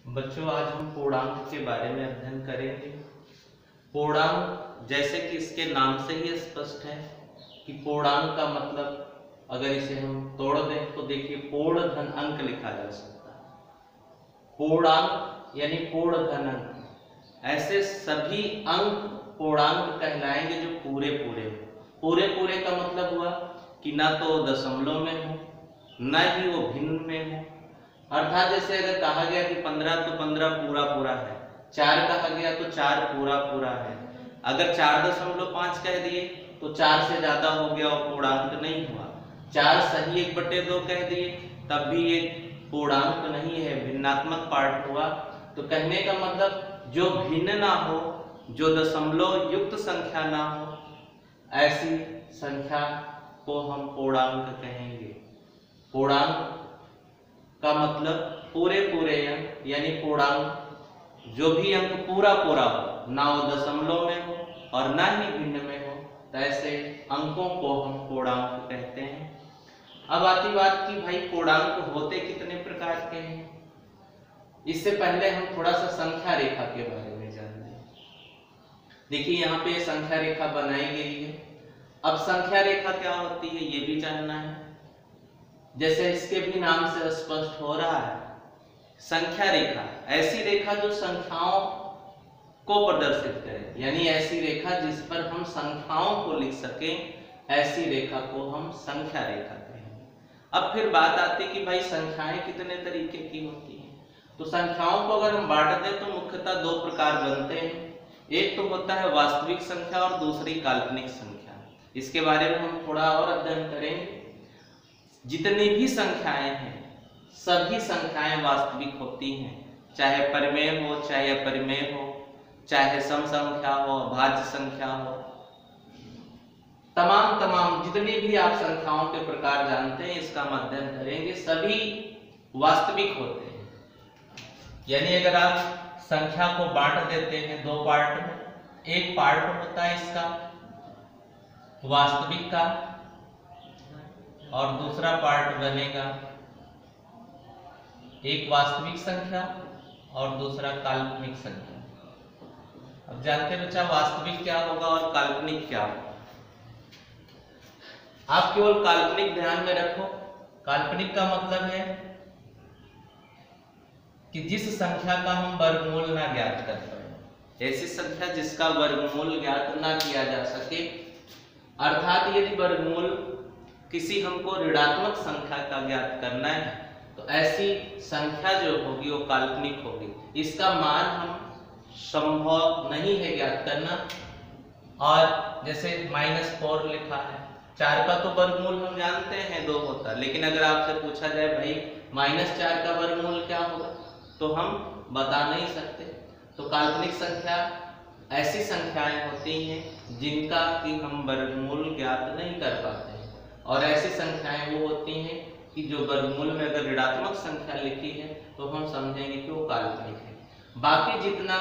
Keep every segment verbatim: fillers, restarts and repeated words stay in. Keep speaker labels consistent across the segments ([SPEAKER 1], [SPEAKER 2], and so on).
[SPEAKER 1] बच्चों, आज हम पूर्णांक के बारे में अध्ययन करेंगे। पूर्णांक जैसे कि इसके नाम से ही स्पष्ट है कि पूर्णांक का मतलब अगर इसे हम तोड़ दें तो देखिए पूर्ण धन अंक लिखा जा सकता है। पूर्णांक यानी पूर्ण धन अंक, ऐसे सभी अंक पूर्णांक कहलाएंगे जो पूरे पूरे हो। पूरे पूरे का मतलब हुआ कि ना तो दशमलव में हो ना ही वो भिन्न में हो। अर्थात जैसे अगर कहा गया कि पंद्रह तो पंद्रह पूरा पूरा है, चार कहा गया तो चार पूरा पूरा है। अगर चार दशमलव पांच कह दिए तो चार से ज्यादा हो गया और पूर्णांक नहीं हुआ। चार सही एक बटे दो कह दिए तब भी ये पूर्णांक नहीं है, भिन्नात्मक पार्ट हुआ। तो कहने का मतलब जो भिन्न ना हो, जो दशमलव युक्त संख्या ना हो, ऐसी संख्या को हम पूर्णांक कहेंगे। पूर्णांक का मतलब पूरे पूरे अंक यानी पूर्णांक, जो भी अंक पूरा पूरा हो, ना वो दशमलव में हो और ना ही भिन्न में हो, तो ऐसे अंकों को हम पूर्णांक कहते हैं। अब आती बात कि भाई पूर्णांक होते कितने प्रकार के हैं। इससे पहले हम थोड़ा सा संख्या रेखा के बारे में जान लें। देखिए यहाँ पे संख्या रेखा बनाई गई है। अब संख्या रेखा क्या होती है ये भी जानना है। जैसे इसके भी नाम से स्पष्ट हो रहा है, संख्या रेखा ऐसी रेखा जो संख्याओं को प्रदर्शित करे, यानी ऐसी रेखा जिस पर हम संख्याओं को लिख सकें, ऐसी रेखा को हम संख्या रेखा कहेंगे। अब फिर बात आती है कि भाई संख्याएं कितने तरीके की होती हैं। तो संख्याओं को अगर हम बांट दें तो मुख्यतः दो प्रकार बनते हैं। एक तो होता है वास्तविक संख्या और दूसरी काल्पनिक संख्या। इसके बारे में हम थोड़ा और अध्ययन करेंगे। जितनी भी संख्याएं हैं सभी संख्याएं वास्तविक होती हैं, चाहे परिमेय हो चाहे अपरिमेय हो, चाहे सम संख्या हो भाज्य संख्या हो, तमाम तमाम जितनी भी आप संख्याओं के प्रकार जानते हैं इसका हम अध्ययन करेंगे। सभी वास्तविक होते हैं। यानी अगर आप संख्या को बांट देते हैं दो पार्ट में, एक पार्ट होता है इसका वास्तविक का और दूसरा पार्ट बनेगा एक वास्तविक संख्या और दूसरा काल्पनिक संख्या। अब जानते हैं बच्चा वास्तविक क्या होगा और काल्पनिक क्या होगा। आप केवल काल्पनिक ध्यान में रखो। काल्पनिक का मतलब है कि जिस संख्या का हम वर्गमूल ना ज्ञात कर पाए, ऐसी संख्या जिसका वर्गमूल ज्ञात ना किया जा सके। अर्थात यदि वर्गमूल किसी हमको ऋणात्मक संख्या का ज्ञात करना है तो ऐसी संख्या जो होगी वो काल्पनिक होगी। इसका मान हम संभव नहीं है ज्ञात करना। और जैसे माइनस फोर लिखा है, चार का तो वर्गमूल हम जानते हैं दो होता है, लेकिन अगर आपसे पूछा जाए भाई माइनस चार का वर्गमूल क्या होगा तो हम बता नहीं सकते। तो काल्पनिक संख्या ऐसी संख्याएं होती हैं जिनका कि हम वर्गमूल ज्ञात नहीं कर पाते हैं। और ऐसी संख्याएं वो होती हैं कि जो वर्गमूल में अगर ऋणात्मक संख्या लिखी है तो हम समझेंगे कि वो काल्पनिक है। बाकी जितना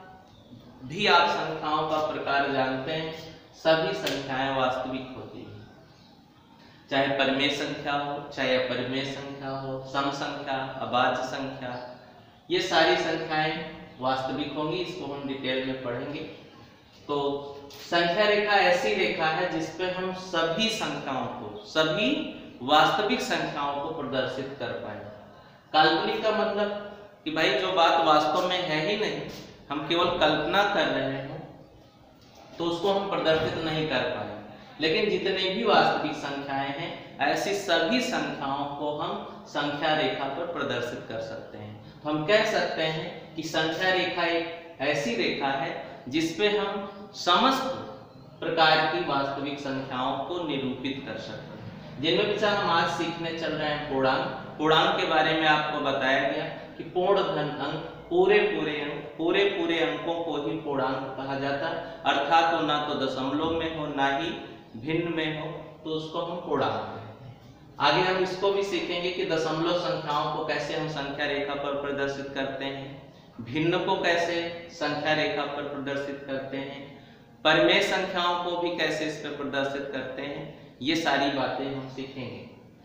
[SPEAKER 1] भी आप संख्याओं का प्रकार जानते हैं सभी संख्याएं वास्तविक होती हैं, चाहे परिमेय संख्या हो चाहे अपरिमेय संख्या हो, सम संख्या अभाज्य संख्या, ये सारी संख्याएं वास्तविक होंगी। इसको हम डिटेल में पढ़ेंगे। तो संख्या रेखा ऐसी रेखा है जिसपे हम सभी संख्याओं को, सभी वास्तविक संख्याओं को प्रदर्शित कर पाए। काल्पनिक का मतलब कि भाई जो बात वास्तव में है ही नहीं, हम केवल कल्पना कर रहे हैं तो उसको हम प्रदर्शित नहीं कर पाए। लेकिन जितनी भी वास्तविक संख्याएं हैं ऐसी सभी संख्याओं को हम संख्या रेखा पर प्रदर्शित कर सकते हैं। तो हम कह सकते हैं कि संख्या रेखा एक ऐसी रेखा है जिसपे हम समस्त प्रकार की वास्तविक संख्याओं को निरूपित कर सकते हैं। जिनमें बच्चा हम आज सीखने चल रहे हैं पूर्णांक। पूर्णांक के बारे में आपको बताया गया कि पूर्ण धन अंक, पूरे पूरे अंक, पूरे पूरे अंकों को ही पूर्णांक कहा जाता है। अर्थात तो ना तो दशमलव में हो ना ही भिन्न में हो तो उसको हम पूर्णांक कहते हैं। आगे हम इसको भी सीखेंगे कि दशमलव संख्याओं को कैसे हम संख्या रेखा पर प्रदर्शित करते हैं, भिन्न को कैसे संख्या रेखा पर प्रदर्शित करते हैं, परिमेय संख्याओं को भी कैसे इस पर प्रदर्शित करते हैं। ये सारी बातें हम सीखेंगे।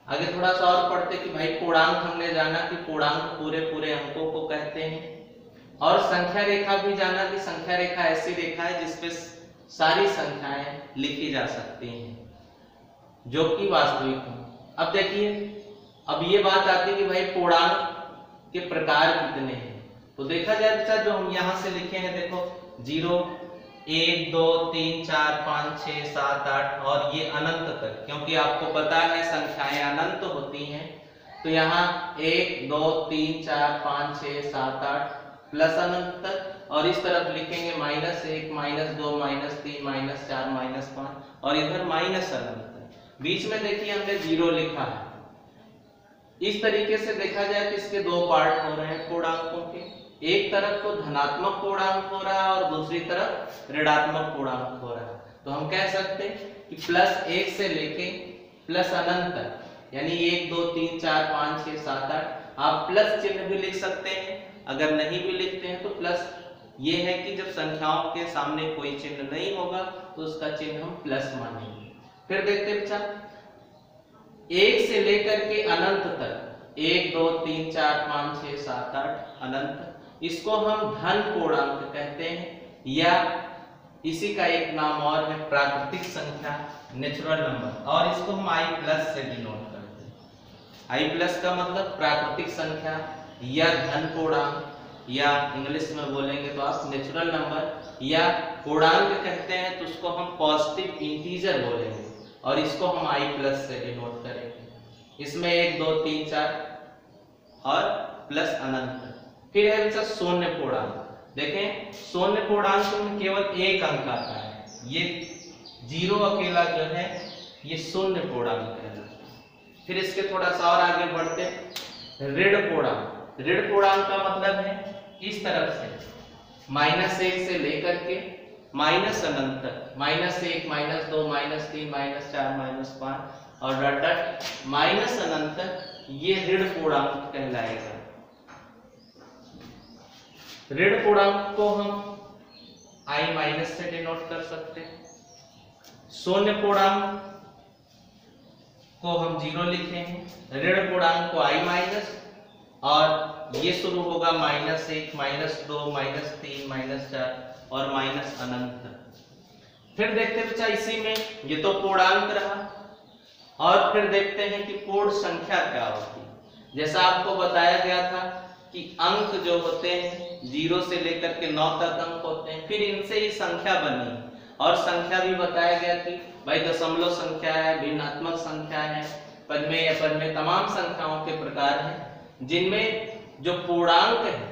[SPEAKER 1] आगे थोड़ा सा और पढ़ते कि भाई पूर्णांक हमने जाना कि पूर्णांक पूरे पूरे अंकों को कहते हैं, और संख्या रेखा भी जाना कि संख्या रेखा ऐसी रेखा है जिसपे सारी संख्याएं लिखी जा सकती हैं जो कि वास्तविक हो। अब देखिए, अब ये बात आती है कि भाई पूर्णांक के प्रकार कितने हैं। तो देखा जाए बच्चा, जो हम यहाँ से लिखे हैं देखो, जीरो, एक, दो, तीन, चार, पाँच, छः, सात, आठ और ये अनंत तक, क्योंकि आपको पता है संख्याएं अनंत होती हैं। तो यहाँ एक, दो, तीन, चार, पाँच, छः, सात, आठ प्लस अनंत तक, और इस तरफ लिखेंगे माइनस एक, माइनस दो, माइनस तीन, माइनस चार, माइनस पाँच और इधर माइनस अनंत तक। बीच में देखिए हमने जीरो लिखा है। इस तरीके से देखा जाए तो इसके दो पार्ट हो रहे हैं पूर्णांकों के, एक तरफ तो धनात्मक पूर्णांक हो रहा है और दूसरी तरफ ऋणात्मक पूर्णांक हो रहा है। तो हम कह सकते हैं कि प्लस एक से लेके प्लस अनंत तक, यानी एक, दो, तीन, चार, पाँच, छः, सात, आठ, आप प्लस चिन्ह भी लिख सकते हैं। अगर नहीं भी लिखते हैं तो प्लस ये है कि जब संख्याओं के सामने कोई चिन्ह नहीं होगा तो उसका चिन्ह हम प्लस मानेंगे। फिर देखते हैं बच्चा, एक से लेकर के अनंत तक, एक, दो, तीन, चार, पाँच, छः, सात, आठ, अनंत, इसको हम धन पूर्णांक कहते हैं, या इसी का एक नाम और है प्राकृतिक संख्या, नेचुरल नंबर, और इसको हम आई प्लस से डिनोट करते हैं। आई प्लस का मतलब प्राकृतिक संख्या या धन पूर्णांक, या इंग्लिश में बोलेंगे तो आप नेचुरल नंबर, या पूर्णांक कहते हैं तो उसको हम पॉजिटिव इंटीजर बोलेंगे, और इसको हम आई प्लस से डिनोट करेंगे। इसमें एक, दो, तीन, चार और प्लस अनंत। फिर है बच्चा शून्य पूर्णांक। देखें, शून्य पूर्णांक में केवल एक अंक आता है, ये जीरो अकेला जो है ये शून्य पूर्णांक कहलाता है। फिर इसके थोड़ा सा और आगे बढ़ते हैं, ऋण पूर्णांक। ऋण पूर्णांक का मतलब है इस तरफ से माइनस एक से लेकर के माइनस अनंत तक, माइनस एक, माइनस दो, माइनस तीन, माइनस चार, माइनस पाँच और डॉट डॉट माइनस अनंत तक, ये ऋण पूर्णांक कहलाएगा। ऋण पूर्णांक को हम i माइनस से डिनोट कर सकते हैं। शून्य पूर्णांक को हम जीरो लिखे हैं, ऋण पूर्णांक को i माइनस, और ये शुरू होगा माइनस एक, माइनस दो, माइनस तीन, माइनस चार और माइनस अनंत। फिर देखते हैं बच्चा इसी में, ये तो पूर्णांक रहा, और फिर देखते हैं कि पूर्ण संख्या क्या होती है। जैसा आपको बताया गया था कि अंक जो होते हैं जीरो से लेकर के नौ तक अंक होते हैं, फिर इनसे ही संख्या बनी, और संख्या भी बताया गया कि भाई दशमलव संख्या है, भिन्नात्मक संख्या है, पदमेय, अपदमेय, तमाम संख्याओं के प्रकार हैं, जिनमें जो पूर्णांक है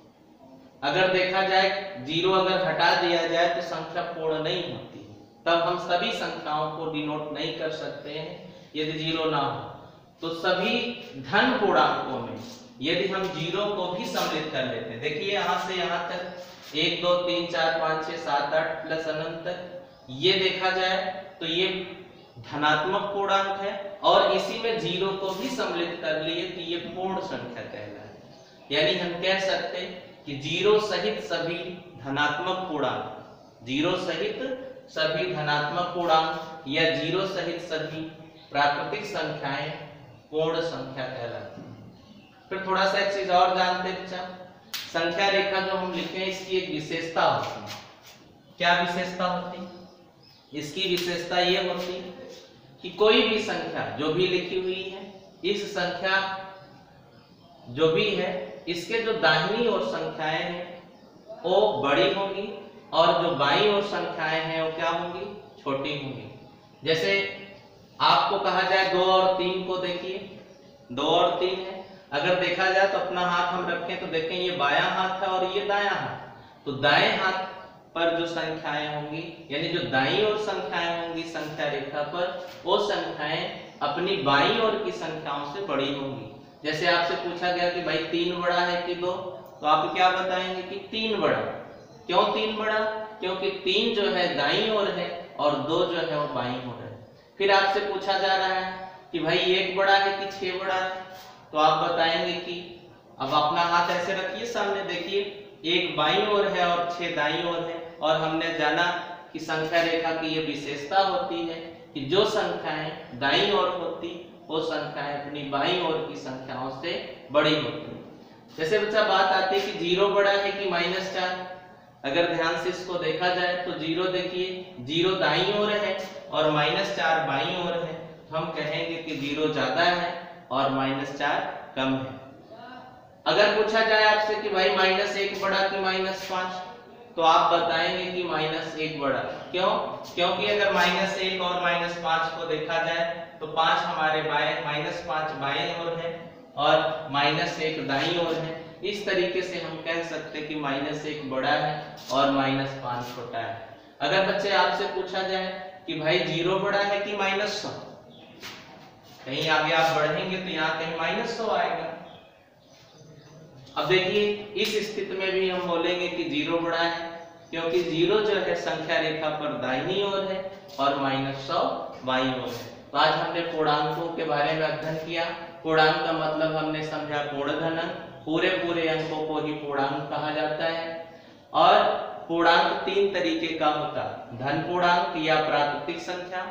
[SPEAKER 1] अगर देखा जाए जीरो अगर हटा दिया जाए तो संख्या पूर्ण नहीं होती, तब हम सभी संख्याओं को डिनोट नहीं कर सकते हैं यदि जीरो ना हो। तो सभी धन पूर्णांकों में यदि हम जीरो को भी सम्मिलित कर लेते हैं, देखिए यहाँ से यहाँ तक एक, दो, तीन, चार, पाँच, छः, सात, आठ प्लस अनंत तक, ये देखा जाए तो ये धनात्मक पूर्णांक है, और इसी में जीरो को भी सम्मिलित कर लिए तो ये पूर्ण संख्या कहलाए। यानी हम कह सकते हैं कि जीरो सहित सभी धनात्मक पूर्णांक, जीरो सहित सभी धनात्मक पूर्णांक या जीरो सहित सभी प्राकृतिक संख्याएं पूर्ण संख्या कहलाती हैं। फिर थोड़ा सा एक चीज और जानते हैं बच्चा, संख्या रेखा जो हम लिखे हैं इसकी एक विशेषता होती है। क्या विशेषता होती है? इसकी विशेषता ये होती है कि कोई भी संख्या जो भी लिखी हुई है, इस संख्या जो भी है इसके जो दाहिनी ओर संख्याएं हैं वो बड़ी होंगी, और जो बाईं ओर संख्याएं हैं वो क्या होंगी? छोटी होंगी। जैसे आपको कहा जाए दो और तीन को, देखिए दो और तीन है, अगर देखा जाए तो अपना हाथ हम रखें तो देखें ये बायां हाथ है और ये दायां हाथ, तो दाएं हाथ पर जो संख्याएं होंगी यानी जो दाईं ओर संख्याएं होंगी संख्या रेखा पर, वो संख्याएं अपनी बाईं ओर की संख्याओं से बड़ी होंगी। जैसे आपसे पूछा गया कि भाई तीन बड़ा है कि दो, तो आप क्या बताएंगे कि तीन बड़ा। क्यों तीन बड़ा? क्योंकि तीन जो है दाईं ओर है और दो जो है वो बाईं ओर है। फिर आपसे पूछा जा रहा है कि भाई एक बड़ा है कि छह बड़ा है, तो आप बताएंगे कि अब अपना हाथ ऐसे रखिए सामने, देखिए एक बाईं ओर है और छह दाईं ओर है, और हमने जाना कि संख्या रेखा की ये विशेषता होती है कि जो संख्याएं दाईं ओर होती वो संख्याएं अपनी बाईं ओर की संख्याओं से बड़ी होती हैं। जैसे बच्चा बात आती है कि जीरो बड़ा है कि माइनस चार, अगर ध्यान से इसको देखा जाए तो जीरो देखिए, जीरो दाईं ओर है और माइनस चार बाईं ओर है, तो हम कहेंगे कि जीरो ज्यादा है और माइनस चार कम है। अगर पूछा जाए आपसे कि भाई माइनस एक बड़ा कि माइनस पांच, तो आप बताएंगे कि माइनस एक बड़ा। क्यों? क्योंकि अगर माइनस एक और माइनस पांच को देखा जाए तो पांच हमारे बाएं, माइनस पांच बाएं ओर है और माइनस एक दाईं ओर है। इस तरीके से हम कह सकते कि माइनस एक बड़ा है और माइनस पांच छोटा है। अगर बच्चे आपसे पूछा जाए कि भाई जीरो बड़ा है कि माइनस सौ, कहीं आगे आप बढ़ेंगे तो यहाँ कहीं माइनस सौ आएगा। अब देखिए इस स्थिति में भी हम बोलेंगे कि जीरो बड़ा है, क्योंकि जीरो जो है संख्या रेखा पर दाहिनी ओर है और माइनस सौ बाईं ओर है। तो आज हमने पूर्णांकों के बारे में अध्ययन किया। पूर्णांक का मतलब हमने समझा पूर्ण धन अंक, पूरे पूरे अंकों को ही पूर्णांक कहा जाता है। और पूर्णांक तीन तरीके का होता है, धन पूर्णांक या प्राकृतिक संख्या,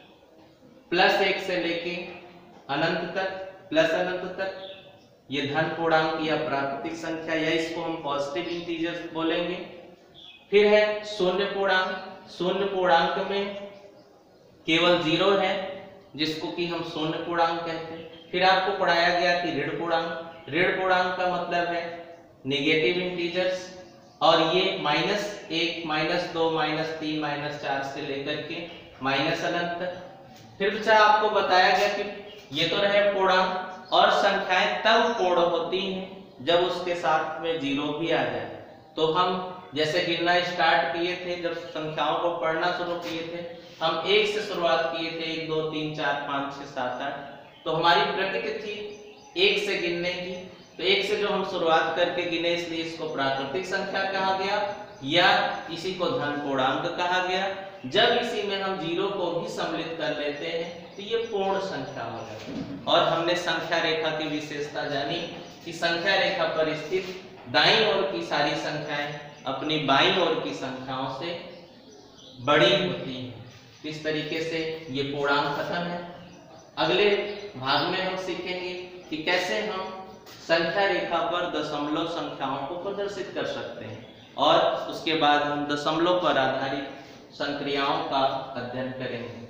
[SPEAKER 1] प्लस एक से लेके अनंत तक, प्लस अनंत तक, ये धन पूर्णांक या प्राकृतिक संख्या, या इसको हम पॉजिटिव इंटीजर्स बोलेंगे। फिर है शून्य पूर्णांक। शून्य पूर्णांक में केवल जीरो है, जिसको कि हम शून्य पूर्णांक कहते हैं। फिर आपको पढ़ाया गया कि ऋण पूर्णांक। ऋण पूर्णांक का मतलब है नेगेटिव इंटीजर्स, और ये माइनस एक, माइनस दो, माइनस तीन, माइनस चार से लेकर के माइनस अनंत तक। फिर बच्चा आपको बताया गया कि ये तो रहे पूर्णांक, और संख्याएं तब पूर्ण होती हैं जब उसके साथ में जीरो भी आ जाए। तो हम जैसे गिनना स्टार्ट किए थे, जब संख्याओं को पढ़ना शुरू किए थे, हम एक से शुरुआत किए थे, एक दो तीन चार पाँच छह सात आठ, तो हमारी प्रकृति थी एक से गिनने की। तो एक से जो हम शुरुआत करके गिने, इसलिए इसको प्राकृतिक संख्या कहा गया, या इसी को धन पूर्णांक कहा गया। जब इसी में हम जीरो को भी सम्मिलित कर लेते हैं तो ये पूर्ण संख्या हो जाती है। और हमने संख्या रेखा की विशेषता जानी कि संख्या रेखा पर स्थित दाईं ओर की सारी संख्याएं अपनी बाईं ओर की संख्याओं से बड़ी होती हैं। इस तरीके से ये पूर्णांक खत्म है। अगले भाग में हम सीखेंगे कि कैसे हम संख्या रेखा पर दशमलव संख्याओं को प्रदर्शित कर सकते हैं, और उसके बाद हम दशमलव पर आधारित संक्रियाओं का अध्ययन करेंगे।